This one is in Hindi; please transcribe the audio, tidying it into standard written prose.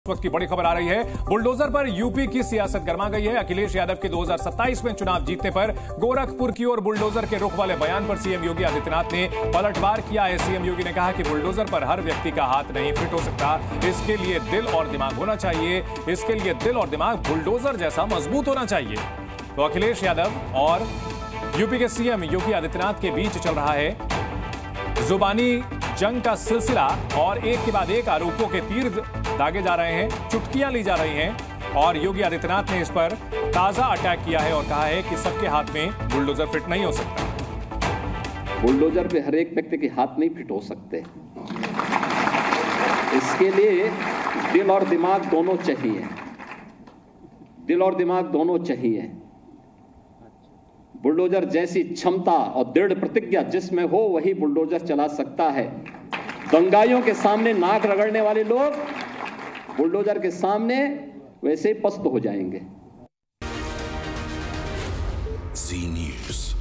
वक्त की बड़ी खबर आ रही है। बुलडोजर पर यूपी की सियासत गर्मा गई है। अखिलेश यादव के 2027 में चुनाव जीतने पर गोरखपुर की ओर बुलडोजर के रुख वाले बयान पर सीएम योगी आदित्यनाथ ने पलटवार किया है। सीएम योगी ने कहा कि बुलडोजर पर हर व्यक्ति का हाथ नहीं फिट हो सकता, इसके लिए दिल और दिमाग होना चाहिए। इसके लिए दिल और दिमाग बुलडोजर जैसा मजबूत होना चाहिए। तो अखिलेश यादव और यूपी के सीएम योगी आदित्यनाथ के बीच चल रहा है जुबानी जंग का सिलसिला और एक के बाद एक आरोपों के तीर दागे जा रहे हैं, चुटकियां ली जा रही हैं और योगी आदित्यनाथ ने इस पर ताजा अटैक किया है और कहा है कि सबके हाथ में बुलडोजर फिट नहीं हो सकता। बुलडोजर पे हर एक व्यक्ति के हाथ नहीं फिट हो सकते, इसके लिए दिल और दिमाग दोनों चाहिए। दिल और दिमाग दोनों चाहिए। बुलडोजर जैसी क्षमता और दृढ़ प्रतिज्ञा जिसमें हो वही बुलडोजर चला सकता है। दंगाइयों के सामने नाक रगड़ने वाले लोग बुलडोजर के सामने वैसे ही पस्त हो जाएंगे। जी न्यूज़।